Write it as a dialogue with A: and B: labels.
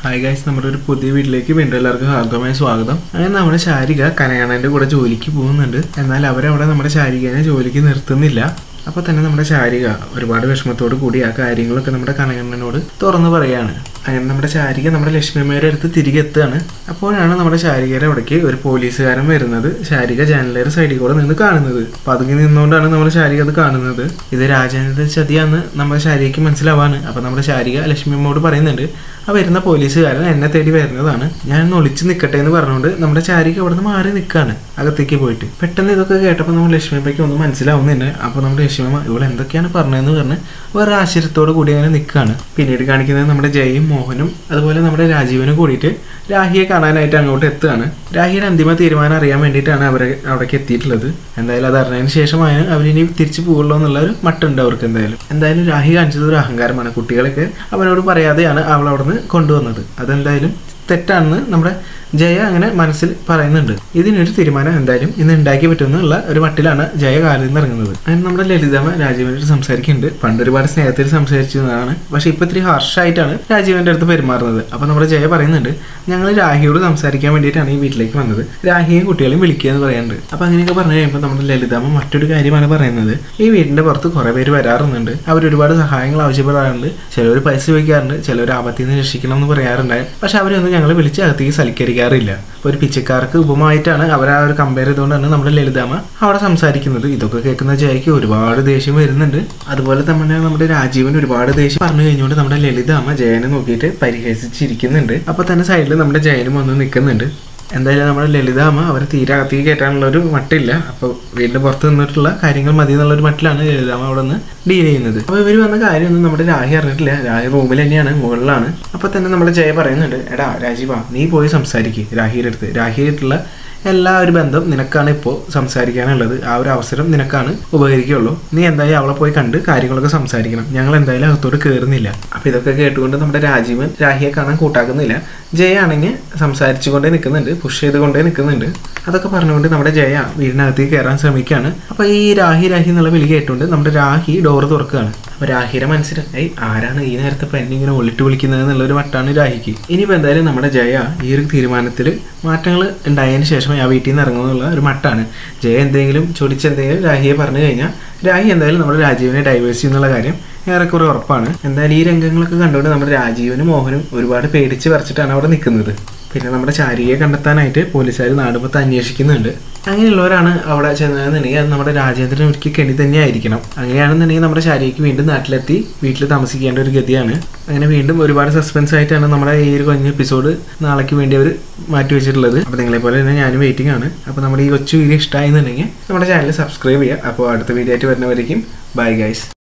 A: Hi guys, നമ്മുടെ ഒരു പുതിയ വീട്ടിലേക്ക് വീണ്ടും എല്ലാവർക്കും ഹാർദവമായ സ്വാഗതം. അങ്ങനെ നമ്മുടെ ശാരിക കനയാണൻ്റെ കൂടെ ജോലിക്ക് പോകുന്നുണ്ട്. എന്നാൽ അവരവിടെ നമ്മുടെ ശാരികനെ ജോലിക്ക് നിർത്തുന്നില്ല. അപ്പോൾ തന്നെ നമ്മുടെ ശാരിക ഒരുപാട് വിഷമത്തോട് കൂടി ആ കാര്യങ്ങളൊക്കെ നമ്മുടെ കനകണ്ണനോട് തുറന്നു പറയാണ്. അങ്ങനെ നമ്മുടെ ശാരിക നമ്മുടെ ലക്ഷ്മിയമ്മയുടെ അടുത്ത് തിരികെ എത്തുകയാണ്. അപ്പോഴാണ് നമ്മുടെ ശാരികയുടെ അവിടേക്ക് ഒരു പോലീസുകാരൻ വരുന്നത്. ശാരിക ജനലേറെ സൈഡിൽ കൂടെ നിന്ന് കാണുന്നത്. പതുങ്ങി നിന്നുകൊണ്ടാണ് നമ്മുടെ ശാരിക അത് കാണുന്നത്. ഇത് രാജേന്ദ്ര ചതിയാന്ന് നമ്മുടെ ശാരികയ്ക്ക് മനസ്സിലാവാണ്. അപ്പോൾ നമ്മുടെ ശാരിക ലക്ഷ്മിയമ്മയോട് പറയുന്നുണ്ട്, ആ വരുന്ന പോലീസുകാരൻ എന്നെ തേടി വരുന്നതാണ്, ഞാൻ ഒളിച്ച് നിൽക്കട്ടെ എന്ന് പറഞ്ഞുകൊണ്ട് നമ്മുടെ ശാരിക അവിടെ നിന്ന് മാറി നിൽക്കുകയാണ് അകത്തേക്ക് പോയിട്ട്. പെട്ടെന്ന് ഇതൊക്കെ കേട്ടപ്പോൾ നമ്മൾ ലക്ഷ്മിയമ്മയ്ക്ക് ഒന്നും മനസ്സിലാവുന്നുണ്ട്. അപ്പോൾ നമ്മുടെ ലക്ഷ്മിയമ്മ ഇവിടെ എന്തൊക്കെയാണ് പറഞ്ഞതെന്ന് പറഞ്ഞ് വേറെ ആശ്ചര്യത്തോട് കൂടി അങ്ങനെ നിൽക്കുകയാണ്. പിന്നീട് കാണിക്കുന്നത് നമ്മുടെ ജയും മോഹനും അതുപോലെ നമ്മുടെ രാജീവനും കൂടിയിട്ട് രാഹിയെ കാണാനായിട്ട് അങ്ങോട്ട് എത്തുകയാണ്. രാഹിയുടെ അന്തിമ തീരുമാനം അറിയാൻ വേണ്ടിയിട്ടാണ് അവർ അവിടേക്ക് എത്തിയിട്ടുള്ളത്. എന്തായാലും അത് അറിഞ്ഞതിന് ശേഷമാണ് അവരിനി തിരിച്ചു പോകുള്ളൂ എന്നുള്ള ഒരു മട്ടുണ്ട് അവർക്ക്. എന്തായാലും രാഹി കാണിച്ചത് ഒരു അഹങ്കാരമാണ്. കുട്ടികളൊക്കെ അവനോട് പറയാതെയാണ് അവൾ അവിടെ നിന്ന് കൊണ്ടുവന്നത്. അതെന്തായാലും തെറ്റാണെന്ന് നമ്മുടെ ജയ അങ്ങനെ മനസ്സിൽ പറയുന്നുണ്ട്. ഇതിനൊരു തീരുമാനം എന്തായാലും ഇന്ന് ഉണ്ടാക്കി പറ്റുമെന്നുള്ള ഒരു മട്ടിലാണ് ജയ കാലിൽ നിന്ന് ഇറങ്ങുന്നത്. അങ്ങനെ നമ്മുടെ ലളിതമ്മ രാജീവൻ്റെ സംസാരിക്കുന്നുണ്ട്. പണ്ട് ഒരുപാട് സ്നേഹത്തിൽ സംസാരിച്ചതാണ്, പക്ഷെ ഇപ്പം ഇത്തിരി ഹാർഷായിട്ടാണ് രാജീവൻ്റെ അടുത്ത് പെരുമാറുന്നത്. അപ്പോൾ നമ്മുടെ ജയ പറയുന്നുണ്ട്, ഞങ്ങൾ രാഹിയോട് സംസാരിക്കാൻ വേണ്ടിയിട്ടാണ് ഈ വീട്ടിലേക്ക് വന്നത്, രാഹിയും കുട്ടികളെയും വിളിക്കുക എന്ന് പറയാനുണ്ട്. അപ്പോൾ അങ്ങനെയൊക്കെ പറഞ്ഞു കഴിയുമ്പോൾ നമ്മുടെ ലളിതമ്മ മറ്റൊരു കാര്യമാണ് പറയുന്നത്. ഈ വീടിൻ്റെ പുറത്ത് കുറേ പേര് വരാറുണ്ട്, അവരൊരുപാട് സഹായങ്ങൾ ആവശ്യപ്പെടാറുണ്ട്, ചിലവർ പൈസ ചോദിക്കാറുണ്ട്, ചിലവർ ആപത്തിൽ നിന്ന് രക്ഷിക്കണം എന്ന് പറയാറുണ്ട്. പക്ഷെ അവരൊന്നും ഞങ്ങൾ വിളിച്ച് അകത്തേക്ക് സൽക്കരിക്കാറില്ല. അപ്പോൾ ഒരു പിച്ചക്കാർക്ക് ഉപമായിട്ടാണ് അവർ ആ ഒരു കമ്പയർ ചെയ്തുകൊണ്ടാണ് നമ്മുടെ ലളിതമ്മ അവിടെ സംസാരിക്കുന്നത്. ഇതൊക്കെ കേൾക്കുന്ന ജയയ്ക്ക് ഒരുപാട് ദേഷ്യം വരുന്നുണ്ട്. അതുപോലെ തന്നെ നമ്മുടെ രാജീവൻ ഒരുപാട് ദേഷ്യം പറഞ്ഞു കഴിഞ്ഞുകൊണ്ട് നമ്മുടെ ലളിതമ്മ ജയനെ നോക്കിയിട്ട് പരിഹസിച്ചിരിക്കുന്നുണ്ട്. അപ്പോൾ തന്നെ സൈഡിൽ നമ്മുടെ ജയനും വന്ന് നിൽക്കുന്നുണ്ട്. എന്തായാലും നമ്മുടെ ലളിതമ്മ അവരെ തീരെ അകത്തേക്ക് കയറ്റാനുള്ളൊരു മട്ടില്ല. അപ്പോൾ വീടിൻ്റെ പുറത്ത് നിന്നിട്ടുള്ള കാര്യങ്ങൾ മതി എന്നുള്ളൊരു മട്ടിലാണ് ലളിതമ്മ അവിടെ നിന്ന് ഡീൽ ചെയ്യുന്നത്. അപ്പോൾ ഇവർ വന്ന കാര്യമൊന്നും നമ്മുടെ രാഹി അറിഞ്ഞിട്ടില്ല. രാഹി റൂമിൽ തന്നെയാണ്, മുകളിലാണ്. അപ്പോൾ തന്നെ നമ്മുടെ ജയ പറയുന്നുണ്ട്, എടാ രാജീവ, നീ പോയി സംസാരിക്കുക രാഹിയുടെ അടുത്ത്. രാഹിയായിട്ടുള്ള എല്ലാ ഒരു ബന്ധം നിനക്കാണ് ഇപ്പോൾ സംസാരിക്കാനുള്ളത്. ആ ഒരു അവസരം നിനക്കാണ് ഉപകരിക്കുകയുള്ളൂ. നീ എന്തായാലും അവളെ പോയി കണ്ട് കാര്യങ്ങളൊക്കെ സംസാരിക്കണം. ഞങ്ങൾ എന്തായാലും അകത്തോട്ട് കയറുന്നില്ല. അപ്പോൾ ഇതൊക്കെ കേട്ടുകൊണ്ട് നമ്മുടെ രാജീവൻ രാഹിയെ കാണാൻ കൂട്ടാക്കുന്നില്ല. ജയ ആണെങ്കിൽ സംസാരിച്ചു കൊണ്ടേ നിൽക്കുന്നുണ്ട്, പുഷ് ചെയ്തുകൊണ്ടേ നിൽക്കുന്നുണ്ട്. അതൊക്കെ പറഞ്ഞുകൊണ്ട് നമ്മുടെ ജയ വീടിനകത്തേക്ക് കയറാൻ ശ്രമിക്കുകയാണ്. അപ്പോൾ ഈ രാഹി രാഹി എന്നുള്ള വിളി കേട്ടുകൊണ്ട് നമ്മുടെ രാഹി ഡോറ് തുറക്കുകയാണ്. അപ്പോൾ രാഹിയുടെ മനസ്സിൽ ആരാണ് ഈ നേരത്തെ പെണ്ണി ഇങ്ങനെ ഒളിട്ട് വിളിക്കുന്നത് എന്നുള്ളൊരു മട്ടാണ് രാഹിക്ക്. ഇനിയിപ്പോൾ എന്തായാലും നമ്മുടെ ജയ ഈ ഒരു തീരുമാനത്തിൽ മാറ്റങ്ങൾ ഉണ്ടായതിന് ശേഷം ആ വീട്ടിൽ നിന്ന് ഇറങ്ങുന്നുള്ള ഒരു മട്ടാണ്. ജയ എന്തെങ്കിലും ചൊടിച്ചെന്തെങ്കിലും രാഹിയെ പറഞ്ഞു കഴിഞ്ഞാൽ രാഹി എന്തായാലും നമ്മുടെ രാജീവനെ ഡൈവേഴ്സ് ചെയ്യുന്നുള്ള കാര്യം ഏറെക്കുറെ ഉറപ്പാണ്. എന്തായാലും ഈ രംഗങ്ങളൊക്കെ കണ്ടുകൊണ്ട് നമ്മുടെ രാജീവനും മോഹനും ഒരുപാട് പേടിച്ച് വരച്ചിട്ടാണ് അവിടെ നിൽക്കുന്നത്. പിന്നെ നമ്മുടെ ശാരികയെ കണ്ടെത്താനായിട്ട് പോലീസുകാർ നാടുമൊത്തം അന്വേഷിക്കുന്നുണ്ട്. അങ്ങനെയുള്ളവരാണ് അവിടെ ചെന്നതെന്നുണ്ടെങ്കിൽ അത് നമ്മുടെ രാജേന്ദ്രൻ ഒരിക്കൽ കെണി തന്നെ ആയിരിക്കണം. അങ്ങനെയാണെന്നുണ്ടെങ്കിൽ നമ്മുടെ ശാരികയ്ക്ക് വീണ്ടും നാട്ടിലെത്തി വീട്ടിൽ താമസിക്കേണ്ട ഒരു ഗതിയാണ്. അങ്ങനെ വീണ്ടും ഒരുപാട് സസ്പെൻസ് ആയിട്ടാണ് നമ്മുടെ ഈ ഒരു കൊഞ്ഞ എപ്പിസോഡ് നാളേക്ക് വേണ്ടി അവർ മാറ്റി വെച്ചിട്ടുള്ളത്. അപ്പോൾ നിങ്ങളെപ്പോലെ തന്നെ ഞാനും വെയിറ്റിംഗ് ആണ്. അപ്പോൾ നമ്മുടെ ഈ കൊച്ചു വീഡിയോ ഇഷ്ടമായെന്നുണ്ടെങ്കിൽ നമ്മുടെ ചാനൽ സബ്സ്ക്രൈബ് ചെയ്യുക. അപ്പോൾ അടുത്ത വീഡിയോ ആയിട്ട് വരുന്നവരേക്കും ബൈ ഗൈസ്.